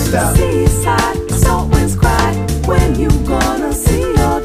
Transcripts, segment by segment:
Sidestep. Seaside, salt winds cry. When you gonna see your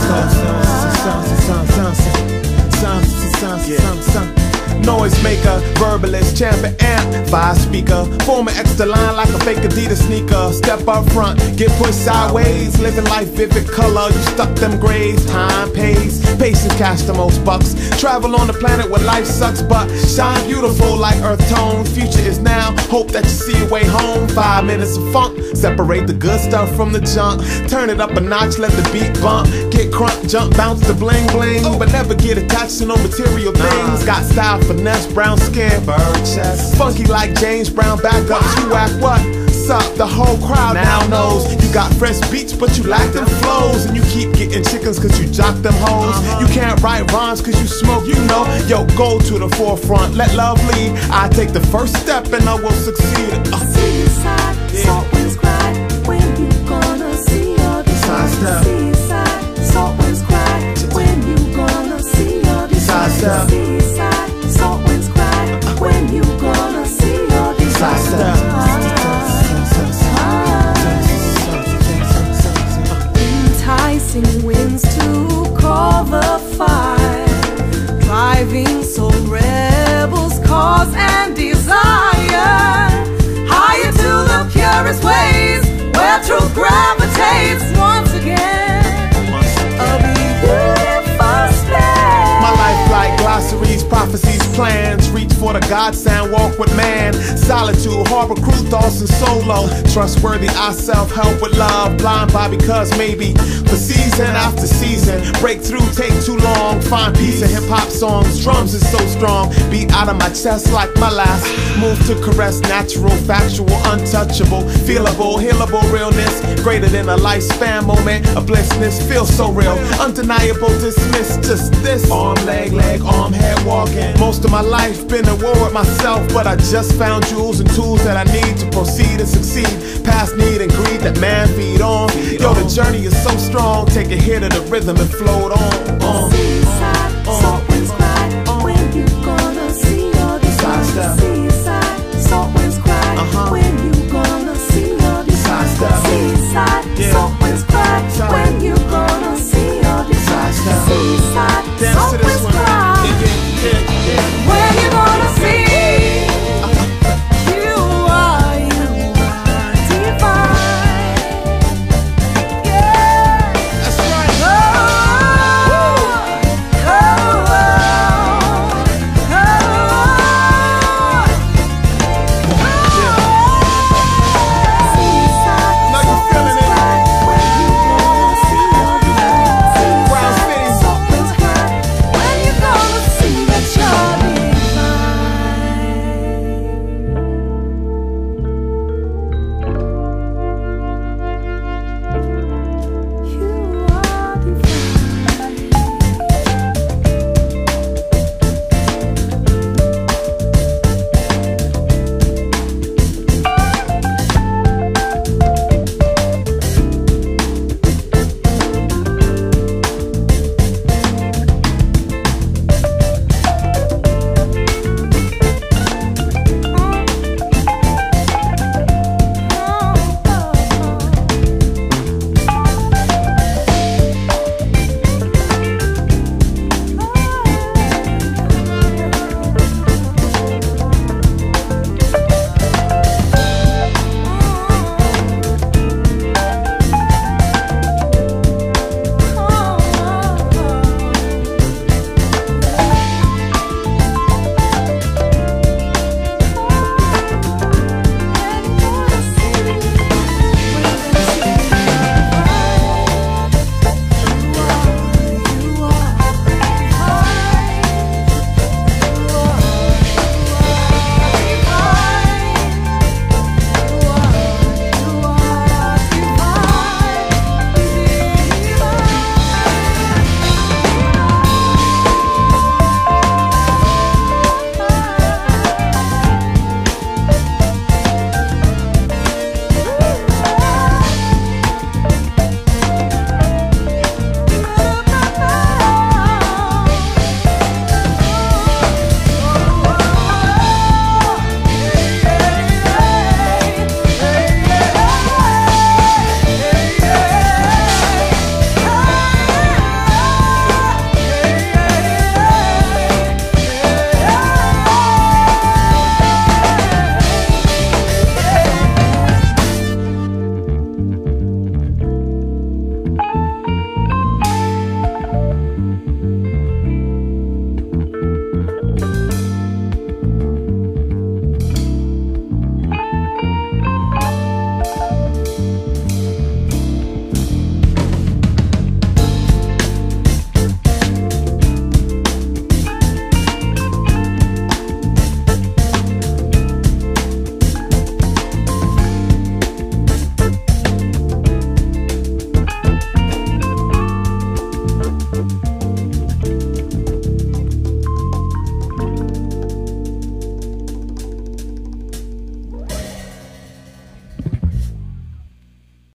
Noise maker, verbalist, champion amp, fire speaker, form an extra line like a fake Adidas sneaker. Step up front, get pushed sideways, living life vivid color. You stuck them grays, time pays, patience cash the most bucks. Travel on the planet where life sucks, but shine beautiful like earth tones. Future is now, hope that you see your way home. 5 minutes of funk, separate the good stuff from the junk. Turn it up a notch, let the beat bump. Get crunk, jump, bounce to bling bling, but never get attached to no material things. Got style, finesse, brown skin, bird chest, funky like James Brown. Back up, you act what? Sup, the whole crowd now knows you got fresh beats, but you lack them flows, and you keep getting chickens cause you jock them hoes. You can't write rhymes cause you smoke, you know. Yo, go to the forefront, let love lead. I take the first step and I will succeed. Seaside, salt winds cry. When you gonna see your Sidestep. Seaside, salt winds cry. When you gonna see your Sidestep. Seaside, salt winds cry. When you gonna see your enticing winds to cover fire, driving soul rebels, cause and desire, higher to the purest ways, where truth gravitates once again. A beautiful space. My life like glossaries, prophecies, plans. Reach for the godsend, walk with man. Solitude, harbor crew, thoughts and solo. Trustworthy, I self-help with love. Blind by because maybe for season after season. Breakthrough take too long. Find peace in hip-hop songs. Drums is so strong. Beat out of my chest like my last. Move to caress, natural, factual, untouchable, feelable, healable realness. Greater than a lifespan moment. A blissness feels so real. Undeniable, dismiss just this. Arm, leg, arm, head walking. Most of my life been at war with myself, but I just found jewels and tools that I need to proceed and succeed. Past need and greed that man feed on. Yo, the journey is so strong. Take a hit of the rhythm and float on.